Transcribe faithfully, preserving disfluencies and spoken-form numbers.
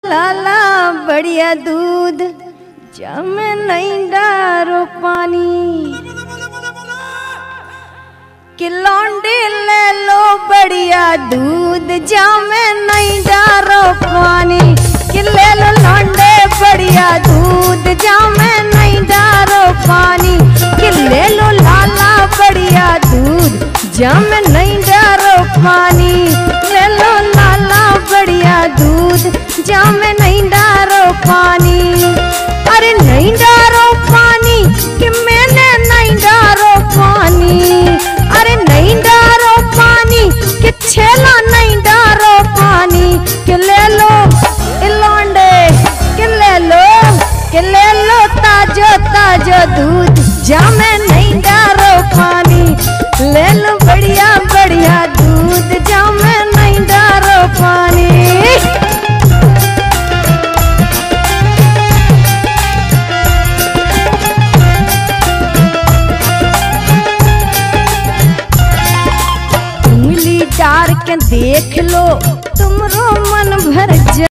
लाला बढ़िया दूध जमे नहीं डारो पानी कि लौंडे ले लो बढ़िया दूध जमे नहीं डारो पानी कि ले लो लौंडे बढ़िया दूध जमे नहीं डारो पानी कि ले लो लाला बढ़िया दूध जमे नहीं डारो पानी ले लो लाला बढ़िया दूध जमे नहीं डारो पानी। अरे नहीं डारो पानी कि मैंने नहीं डारो पानी। अरे नहीं डारो पानी कि छेला नहीं डारो पानी कि ले लो लौंडे कि ले लो कि ले लो ताजो ताजो दूध जमे नहीं डारो पानी ले लो बढ़िया बढ़िया दूध जमे नहीं डारो पानी। उंगली डार के देख लो तुमरो मन भर जा।